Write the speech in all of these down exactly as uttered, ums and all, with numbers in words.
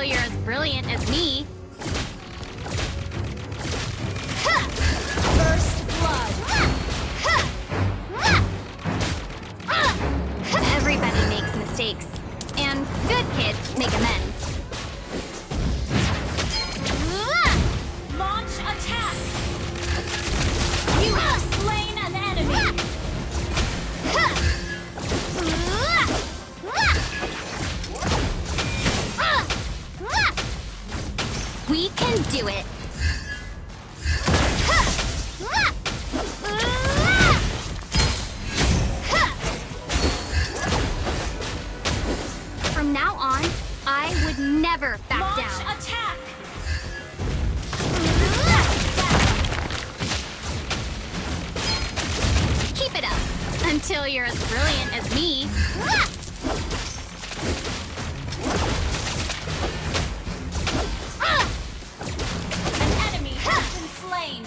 you're as brilliant as me. First blood. Everybody makes mistakes, and good kids make amends. Launch attack. You have slain an enemy. We can do it. From now on, I would never back Launch down. attack. Keep it up until you're as brilliant as me. An enemy has been slain.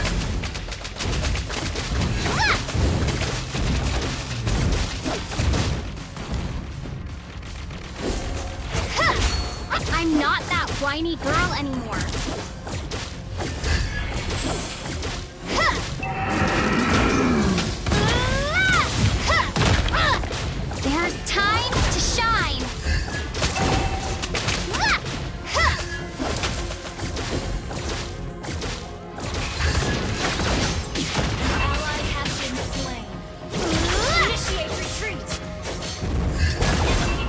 I'm not that whiny girl anymore. There's time to shine. Ally has been slain. Initiate retreat. Enemy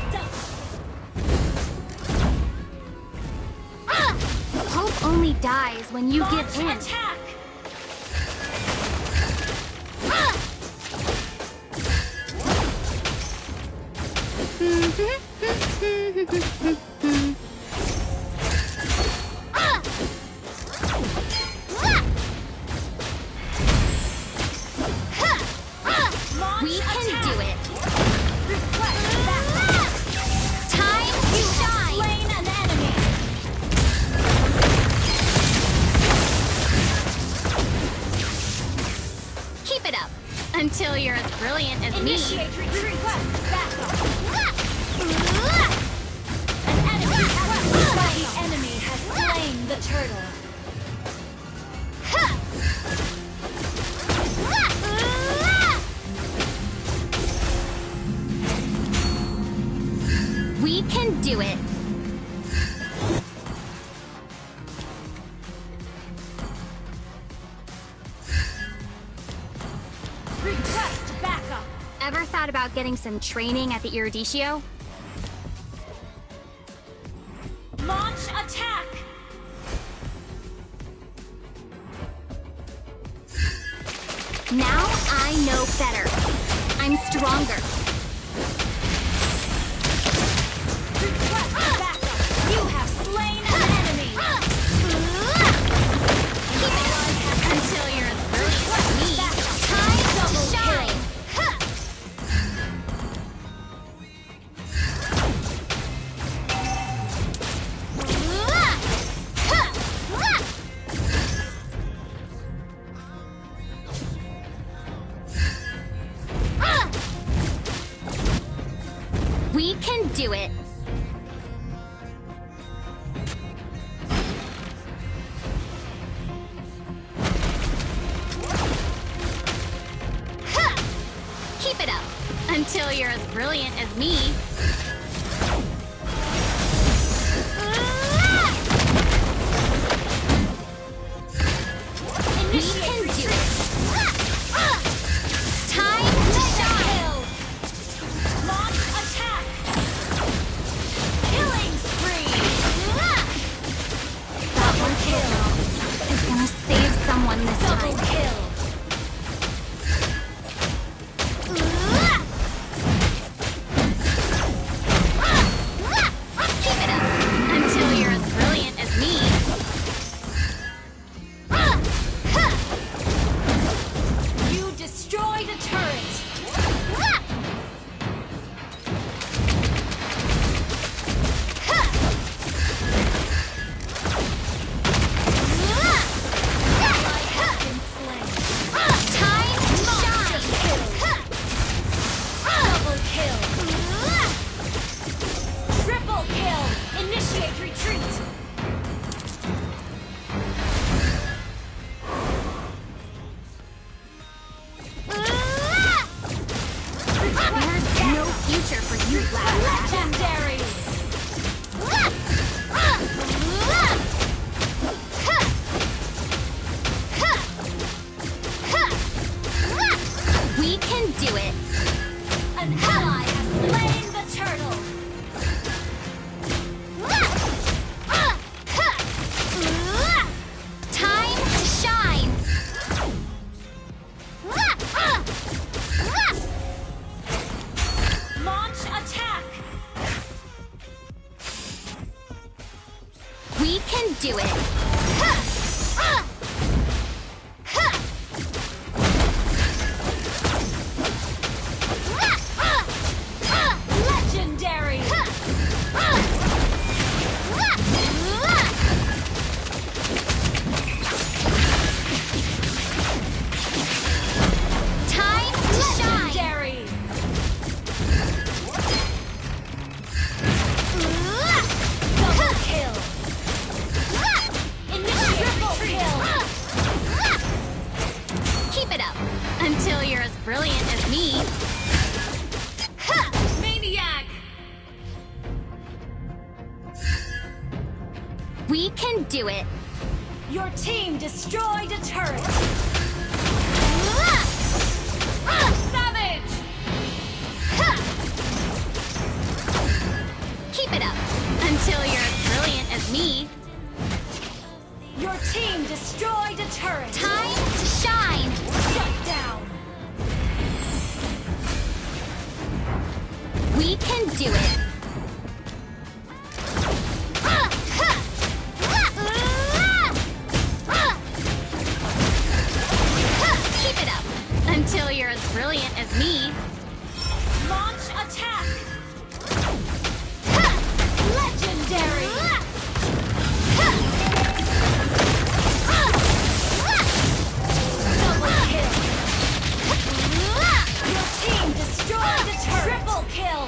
double. Hope only dies when you Launch give in. attack. Launch We can attack. do it. Request backup. Time to You have shine. slain an enemy. Keep it up until you're as brilliant as me. Initiate retreat. Request backup. An enemy has been slain. The enemy has slain the turtle. We can do it. Request backup. Ever thought about getting some training at the Iridicio? Launch attack. Now I know better. I'm stronger. Request backup. You have slain an enemy. Keep it up until you're as brilliant as me. Time to Double shine. We can do it. Keep it up until you're as brilliant as me. We can do it. Time to shine. Launch attack. Killing spree. That one kill is gonna save someone this Double time. kill. do it. An ally has slain the turtle. Time to shine. Launch attack. We can do it. Legendary. Time to shine. Legendary. Double kill. Initiate triple kill. Keep it up until you're as brilliant as me. Maniac. We can do it. Your team destroyed a turret. Savage. Keep it up until you're as brilliant as me. Your team destroyed a turret. Time to shine. Shut down. We can do it. Keep it up until you're as brilliant as me. Launch attack. Legendary. Double kill. Your team destroyed the turret. Triple kill.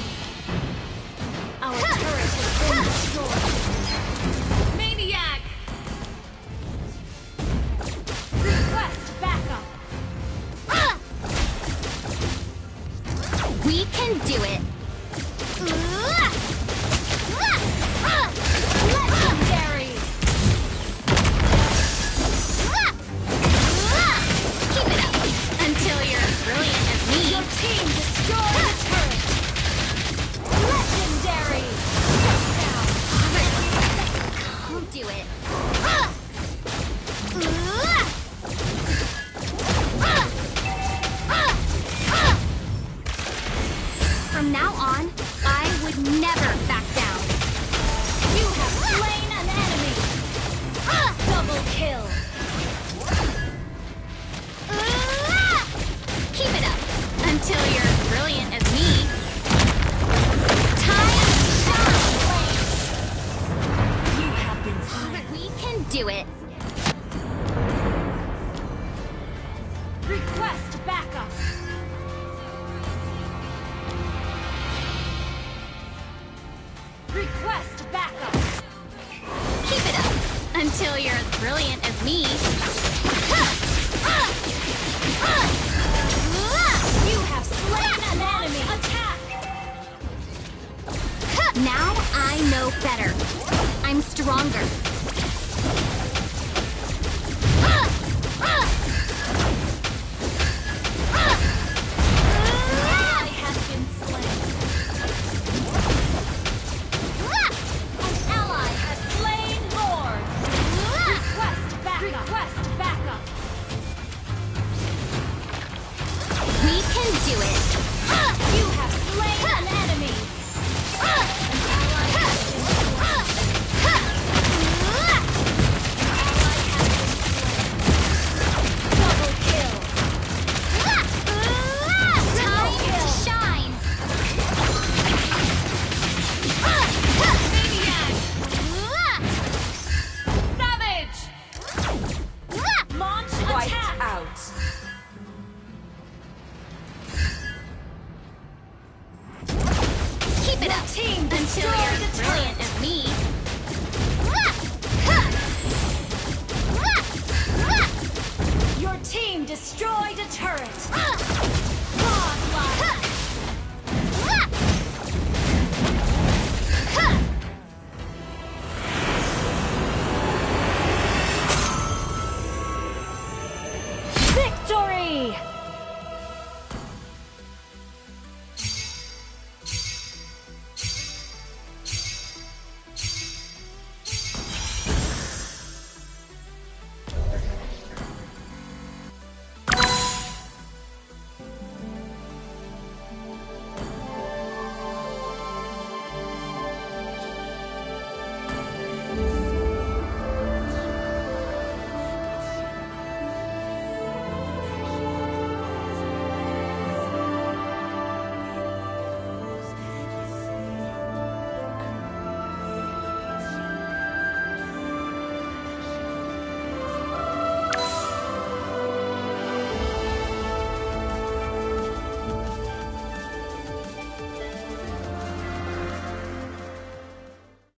Our turret has been destroyed. Maniac. Request backup. We can do it. Legendary. Keep it up until you're as brilliant as me. Your team destroyed the turret. Legendary. Shut down. I'll do it. From now on, I would never back down. You have slain an enemy. Double kill. Keep it up until you're as brilliant as me. Time to shine. You have been slain. We can do it. Request backup. Request backup. Keep it up until you're as brilliant as me. You have slain an enemy. Attack. Now I know better. I'm stronger. Ally has been slain. An ally has slain Lord. Request backup. Request backup. We can do it. You have slain an enemy. An ally has been slain. An ally has been slain. Double kill. Time to shine. Maniac. Savage. Launch attack. Out. Keep it Your up team until destroyed you're the as brilliant turret. as me. Your team destroyed a turret.